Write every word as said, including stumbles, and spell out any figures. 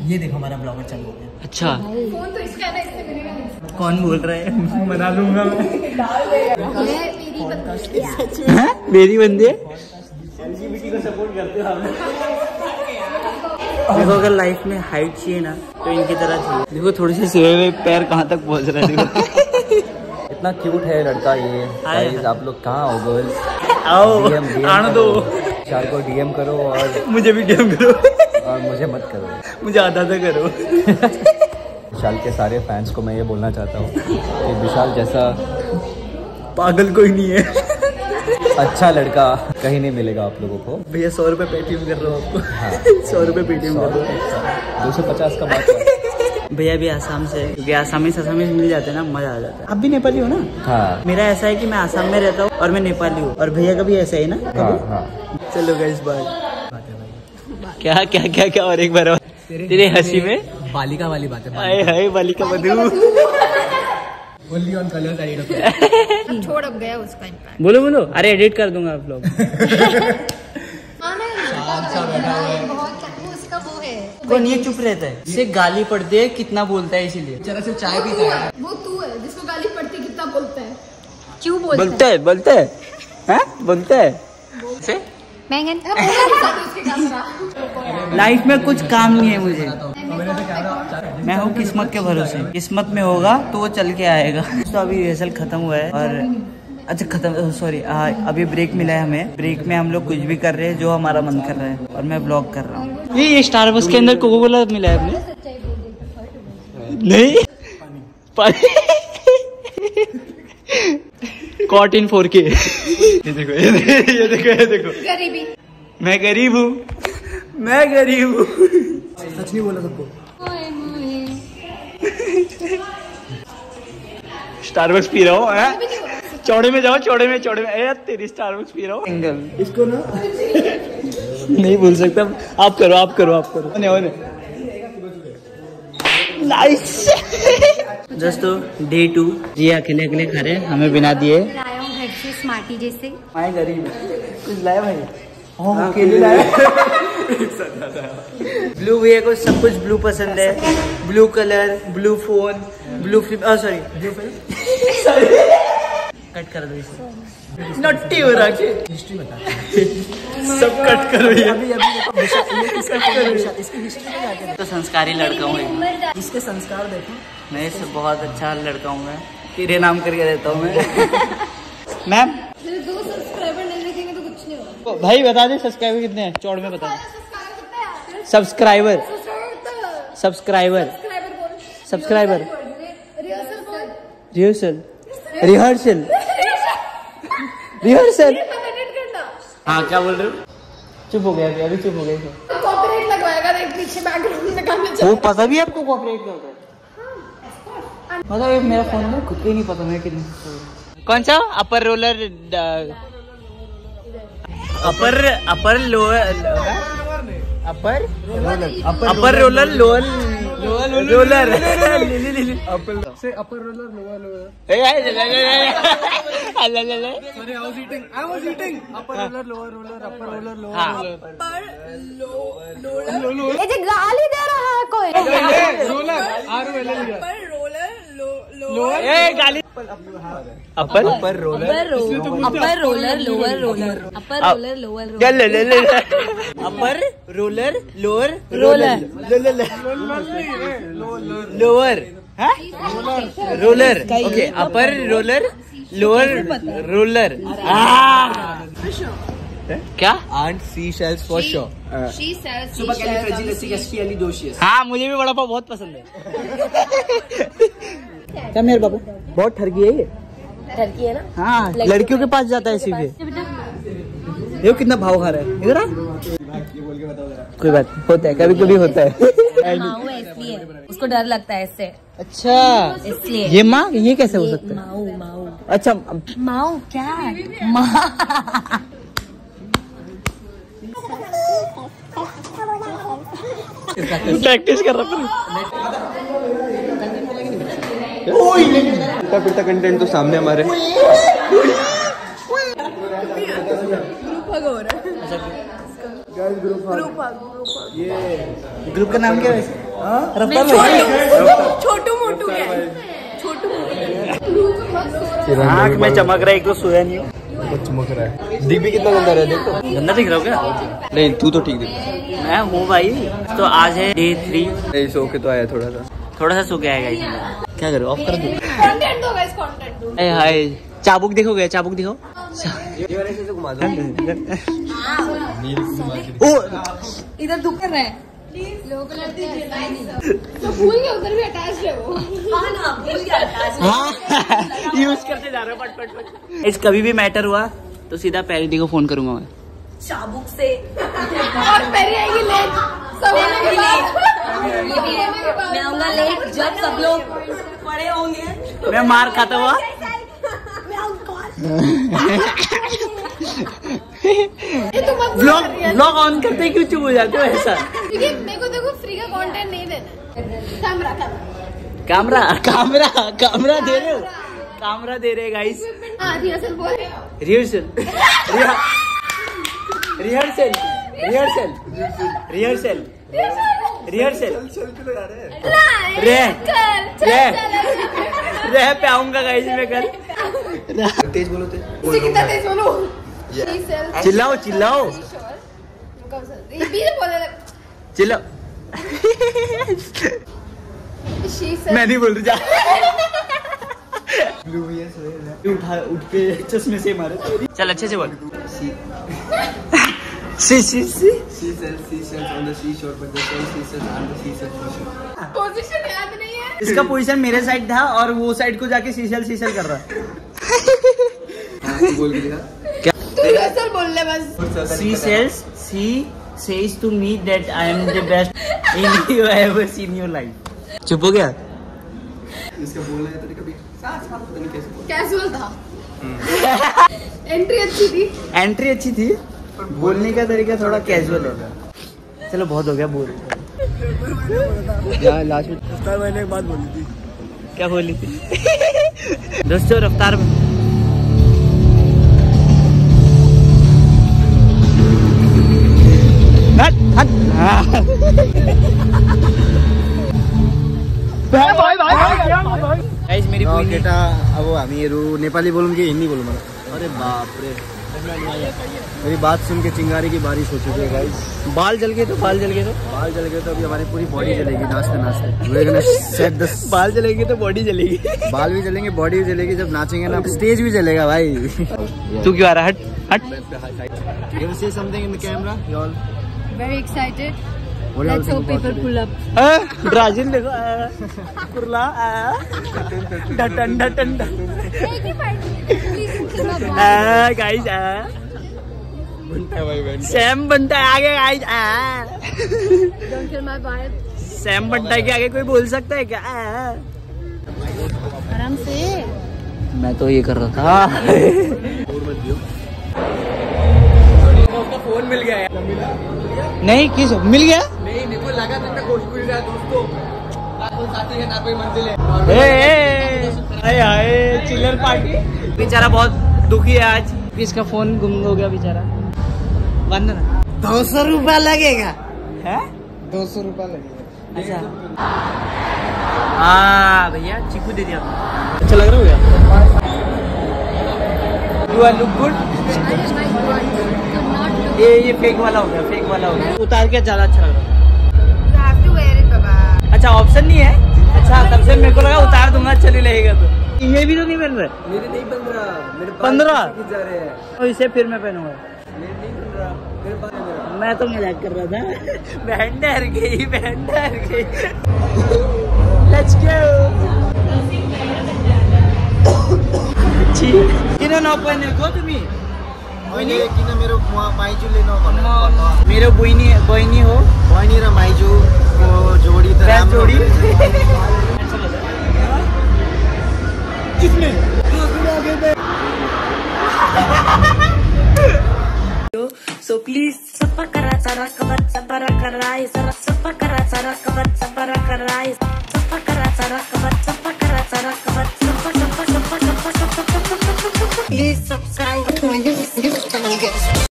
ये देखो हमारा ब्लॉगर चालू हो गया। अच्छा फोन तो इसका है ना, इससे मिलेगा नहीं। कौन बोल रहा है? मना लूंगा मैं। मेरी बंदी है। एलजीबीटी को सपोर्ट करते हो आप। देखो अगर लाइफ में हाइट चाहिए ना तो इनकी तरह चाहिए। देखो थोड़ी सी सिरे हुए पैर कहाँ तक पहुँच रहा है देखो। इतना क्यूट है लड़का ये। गाइस आप लोग कहाँ हो गर्ल्स? आओ डीएम डीएम आने दो। विशाल को डीएम करो और मुझे भी डीएम करो और मुझे मत करो, मुझे आधा आधा करो। विशाल के सारे फैंस को मैं ये बोलना चाहता हूँ कि विशाल जैसा पागल कोई नहीं है। अच्छा लड़का कहीं नहीं मिलेगा आप लोगों को। भैया सौ रुपए पेटीएम कर रहा हूँ आपको। हाँ सौ रुपए पेटीएम कर रहा हूँ। दो सौ पचास का बात। भैया भी आसाम से, क्योंकि आसामीज आसामीज मिल जाते हैं ना, मजा आ जाता है। आप भी नेपाली हो ना? हाँ मेरा ऐसा है कि मैं आसाम में रहता हूँ और मैं नेपाली हूँ, और भैया का भी ऐसा ही ना? हाँ हाँ। चलो गाइस बाय। क्या क्या क्या क्या और एक बार और। तेरे हंसी में बालिका वाली बात है। हाय हाय Balika Vadhu. Only on Colors I don't अब छोड़, अब गया उसका इम्पैक्ट। बोलो बोलो। अरे एडिट कर दूंगा आप लोग। उसका वो है, कौन ये चुप रहता है? इसे गाली पड़ती है, कितना बोलता है इसीलिए। जरा से चाय पीता है। वो तू है जिसको गाली पड़ती, कितना बोलता है, क्यों बोलता बोलते है बोलते है हैं बोलते है। मैंगन। लाइफ में कुछ काम नहीं है मुझे, मैं हूँ किस्मत के भरोसे। किस्मत में होगा तो वो चल के आएगा। तो अभी रिहर्सल खत्म हुआ है और अच्छा खत्म, सॉरी अभी ब्रेक मिला है हमें। ब्रेक में हम लोग कुछ भी कर रहे हैं जो हमारा मन कर रहा है, और मैं ब्लॉग कर रहा हूँ। ये स्टारबक्स के अंदर कोको कोला मिला है अपने? नहीं पानी। कॉट इन फोर के। ये देखो ये देखो ये देखो ये देखो। गरीबी। मैं गरीब हूँ, मैं गरीब हूँ। सच नहीं बोला सबको। स्टारबक्स पी रहा हूँ है? चौड़े में जाओ, चौड़े में चौड़े में। ए तेरी स्टारबक्स पी रहा हूँ। इसको ना नहीं भूल सकता। आप करो आप करो आप करो। होने होने। नाइस। दोस्तों डे टू, जी अकेले अकेले खा रहे हैं, हमें बिना दिए। लाया हूँ घर से स्मार्टी जैसे। मैं गरीब कुछ लाया भाई। हाँ अकेले लाया। ब्लू भैया को सब कुछ ब्लू पसंद है। Blue colour, blue phone, blue flip, sorry blue film. Cut कर दो इसे। नट्टी हो रहा है। हिस्ट्री बता। सब कट करो ये। अभी अभी देखो इसकी हिस्ट्री में जाके तो संस्कारी लड़का हूँ। इसके संस्कार देखो। मैं इससे बहुत अच्छा लड़का हूँ। मैं तेरे नाम करके देता हूँ मैं। मैम दो सब्सक्राइबर नहीं देखेंगे तो कुछ नहीं होगा। भाई बता दे सब्सक्राइबर कितने हैं? चौड़ में बता दे। Subscriber subscriber subscriber rehearsal rehearsal rehearsal. हाँ क्या बोल रहे हो? चुप हो गया, अभी चुप हो गया। कॉपीराइट लगवाएगा, देख पीछे बैकग्राउंड में गाने चल। वो पता भी है आपको कॉपीराइट क्या होता है? मतलब ये मेरा फोन में खुद को ही नहीं पता मैं कितनी। कौन सा? Upper roller upper upper lower upper upper roller lower roller upper से upper roller lower lower. Sorry I was eating I was eating upper roller lower roller upper roller lower. ये जो गाली दे रहा है कोई। Roller R O L L lower ए गाली। Upper upper roller upper roller lower roller upper roller lower upper roller lower roller lower roller. Okay upper roller lower roller. क्या? And sea shells for sure. हाँ मुझे भी वड़ा पाव बहुत पसंद है। क्या मेरे बाबू बहुत ठरकी है ये। ठरकी है ना? हाँ लड़कियों के पास जाता है इसी पे। देखो कितना भाव खा रहा है इधर। कोई बात होता है, कभी कभी होता है। माऊ है इसलिए उसको डर लगता है इससे। अच्छा इसलिए ये माँ ये कैसे हो सकता है? माऊ माऊ अच्छा माऊ क्या माँ। प्रैक्टिस कर रहा पिता पिता कंटेंट तो सामने हमारे। ग्रुप का नाम क्या है? छोटू मोटू है, छोटू मोटू। आँख में चमक रहा है, एक तो सोया नहीं हूँ, चमक रहा है। दिख भी कितना गंदा रहा है, देख तो। गंदा दिख रहा हो क्या? नहीं तू तो ठीक दिख रहा है। मैं हूँ भाई। तो आज है डे थ्री। नहीं सो के तो आया थोड़ा सा थोड़ा सा सो के आएगा इसमें। क्या करो, ऑफ कर दो। कंटेंट दो गाइस, कंटेंट दो। ए हाय, चाबुक देखोगे? चाबुक दिखाओ। ओ इधर दुख कर रहा है। तो भूल गया, उधर भी अटैच है वो। हाँ ना, भूल गया अटैच। हाँ यूज करते जा रहे हो, पट पट पट। इस कभी भी मैटर हुआ तो सीधा पैरिटी को फोन करूंगा मैं। चाबुक से और मेरी आएगी लेट, सब होने के बाद मैं आऊंगा लेट जब सब लोग पड़े होंगे। मैं मार खाता हुआ। ब्लॉग ब्लॉग ऑन करते क्यों चुप हो जाते हो ऐसा? क्योंकि मेरे को देखो फ्री का कंटेंट नहीं देना। कैमरा कैमरा कैमरा कैमरा दे रहे हो? कैमरा दे रहे गाइस। हाँ रिहर्सल बोल। Rehearsal rehearsal rehearsal rehearsal rehearsal रे रे रे पे आऊंगा गाइस मैं कल। तेज बोलो तेज कितना तेज बोलो? चिल्लाओ चिल्लाओ चिल्लाओ। मैं नहीं बोल रही, जा। उठा उठ के चश्मे से मारे। चल अच्छे से बोल। सी सी सी पोजीशन याद नहीं है। इसका पोजीशन मेरे साइड था और वो साइड को जाके सीसल सीसल कर रहा है। बोल के दिखा। तू रिहर्सल बोल ले बस। She says, she says to me that I am the best in you ever seen your life. चुप हो गया? इसका बोलने का तरीका भी साफ साफ पता नहीं कैसे बोला। कैजुअल था। एंट्री अच्छी थी। एंट्री अच्छी थी, पर बोलने का तरीका थोड़ा कैजुअल है। चलो बहुत हो गया, बोल। यार लास्ट में रफ्तार मैंने एक बात बोली थी। क्या बोली थी? दोस्तों रफ्तार हट हट। गाइस मेरी पूरी केटा अब हामीहरू नेपाली बोलूं कि हिंदी बोलूं? अरे बाप रे, मेरी बात सुन के चिंगारी की बारिश हो चुकी है गाइस। बाल जल गए तो बाल जल गए तो बाल जल गए तो अभी हमारी पूरी बॉडी जलेगी नाचते नाचते। We're gonna set the बाल जलेंगे तो बॉडी जलेगी। बाल भी जलेंगे, बॉडी भी जलेगी। जब नाचेंगे ना स्टेज भी जलेगा भाई। तू क्यों आ रहा है? हट हट। You will say something in the camera, you all. Very excited. What do you all Let's think hope about people today? pull up. Brazil देखो, कुर्ला डटन डटन गाइस। सैम बनता है आगे guys. Don't kill my vibe. सैम बनता है के आगे कोई बोल सकता है क्या? आराम से। मैं तो ये कर रहा था। फोन मिल गया है। नहीं किस मिल गया? नहीं मेरे को लगा था खुशबू रहा दोस्तों, ना कोई साथी है ना कोई मंजिल है। हाय हाय चिल्लर पार्टी। बेचारा बहुत दुखी है आज, इसका फोन गुम हो गया बेचारा। बंद ना। दो सौ रुपया लगेगा है? दो सौ रुपया लगेगा। अच्छा हाँ भैया चीकू दे दिया। अच्छा लग रहा हो गया? You are look good। ये ये फेक वाला हो गया, फेक वाला हो गया। उतार के ज्यादा अच्छा लग रहा है। You have to wear it, बाबा। अच्छा ऑप्शन नहीं है? अच्छा तब से मेरे को लगा उतार दूंगा चली रहेगा तो। ये भी तो नहीं पहन रहे? मेरे नहीं बन रहा, मेरे पंद्रह जा रहे हैं। और इसे फिर मैं पहनूंगा। मेरे नहीं बन रहा, मेरे पास है मेरा। मैं तो मजाक कर रहा था। बहन डर गई, बहन डर गई। Let's go। किन नपहने को तिमी? मैले किन मेरो माइजूले मेरो बहिनी बहिनी हो। बहिनी र माइजूको जोडी त राम्रो जोडी। किसने? So please Sapa kara sara kabat sabara karai sara sapa kara sara kabat sabara karai sapa kara sara kabat sapa kara sara kabat sapa sapa sapa sapa sapa please subscribe to my YouTube channel guys.